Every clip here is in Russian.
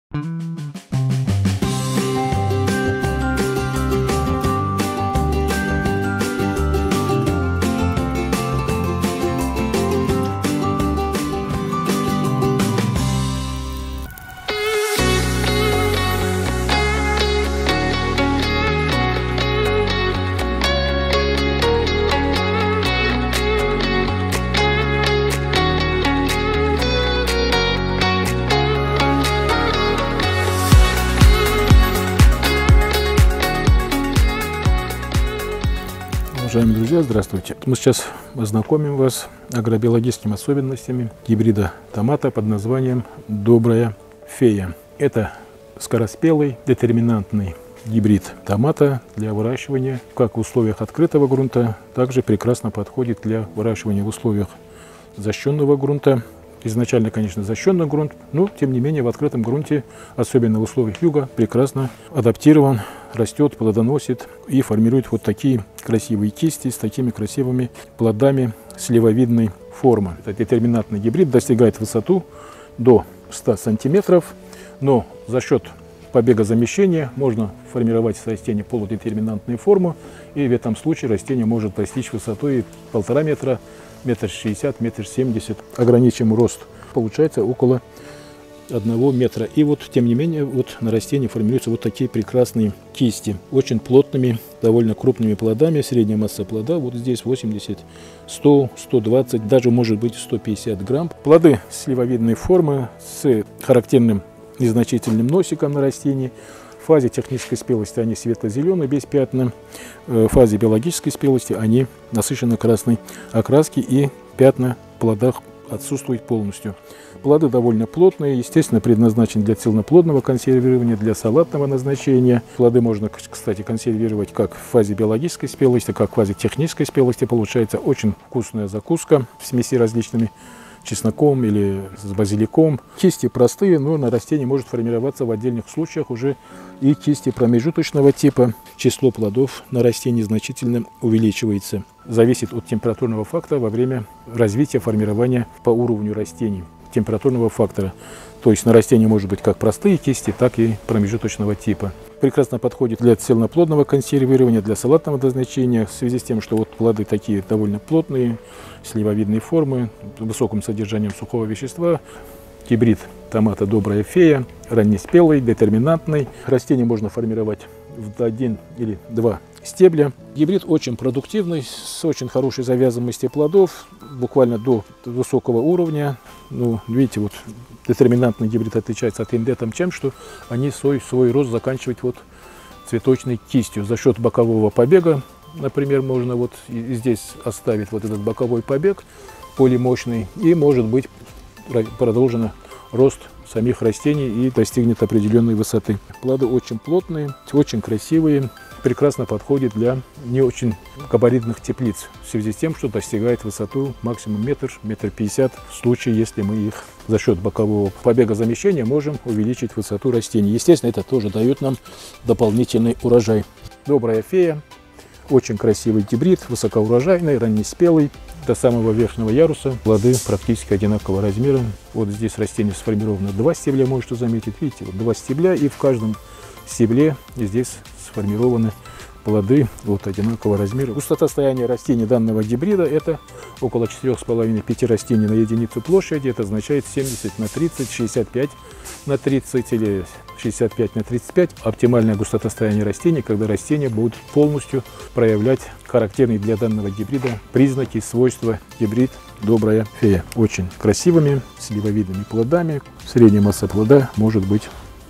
Уважаемые друзья, здравствуйте! Мы сейчас ознакомим вас с агробиологическими особенностями гибрида томата под названием «Добрая фея». Это скороспелый, детерминантный гибрид томата для выращивания как в условиях открытого грунта, также прекрасно подходит для выращивания в условиях защищенного грунта. Изначально, конечно, защищенный грунт, но, тем не менее, в открытом грунте, особенно в условиях юга, прекрасно адаптирован, растет, плодоносит и формирует вот такие красивые кисти с такими красивыми плодами сливовидной формы. Этот детерминантный гибрид достигает высоту до 100 сантиметров, но за счет побега замещения можно формировать с растения полудетерминантную форму, и в этом случае растение может достичь высоты 1,5 метра, 1,60 м, 1,70 м. Ограничим рост, получается около 1 метра. И вот, тем не менее, вот на растении формируются вот такие прекрасные кисти, очень плотными, довольно крупными плодами. Средняя масса плода вот здесь 80, 100, 120, даже может быть 150 грамм. Плоды сливовидной формы с характерным незначительным носиком на растении. В фазе технической спелости они светло-зеленые, без пятна. В фазе биологической спелости они насыщенно-красной окраски, и пятна в плодах отсутствуют полностью. Плоды довольно плотные, естественно, предназначены для цельноплодного консервирования, для салатного назначения. Плоды можно, кстати, консервировать как в фазе биологической спелости, как в фазе технической спелости. Получается очень вкусная закуска в смеси различными чесноком или с базиликом. Кисти простые, но на растении может формироваться в отдельных случаях уже и кисти промежуточного типа. Число плодов на растении значительно увеличивается. Зависит от температурного фактора во время развития, формирования по уровню растений. Температурного фактора. То есть на растении может быть как простые кисти, так и промежуточного типа. Прекрасно подходит для цельноплодного консервирования, для салатного назначения, в связи с тем, что вот плоды такие довольно плотные, сливовидной формы, с высоким содержанием сухого вещества. Гибрид томата «Добрая фея», раннеспелый, детерминантный. Растение можно формировать в 1 или 2 стебля. Гибрид очень продуктивный, с очень хорошей завязанностью плодов, буквально до высокого уровня. Ну, видите, вот детерминантный гибрид отличается от индета тем, что они свой рост заканчивают вот цветочной кистью. За счет бокового побега, например, можно вот здесь оставить вот этот боковой побег полимощный, и может быть продолжен рост самих растений и достигнет определенной высоты. Плоды очень плотные, очень красивые, прекрасно подходит для не очень габаритных теплиц, в связи с тем, что достигает высоту максимум метр, 1,50 м, в случае, если мы их за счет бокового побега замещения можем увеличить высоту растений. Естественно, это тоже дает нам дополнительный урожай. Добрая фея, очень красивый гибрид, высокоурожайный, раннеспелый, до самого верхнего яруса. Плоды практически одинакового размера. Вот здесь растение сформировано 2 стебля, можете заметить. Видите, вот 2 стебля, и в каждом стебле здесь сформированы плоды вот одинакового размера. Густота стояния растений данного гибрида — это около 4,5-5 растений на единицу площади. Это означает 70 на 30, 65 на 30 или 65 на 35. Оптимальная густота стояния растений, когда растения будут полностью проявлять характерные для данного гибрида признаки, свойства. Гибрид «Добрая фея». Очень красивыми, сливовидными плодами. Средняя масса плода может быть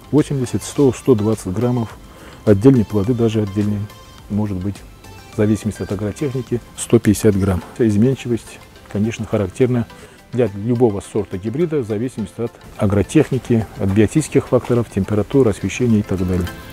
80, 100, 120 граммов. Отдельные плоды, даже отдельные, может быть, в зависимости от агротехники, 150 грамм. Изменчивость, конечно, характерна для любого сорта гибрида, в зависимости от агротехники, от биотических факторов, температуры, освещения и так далее.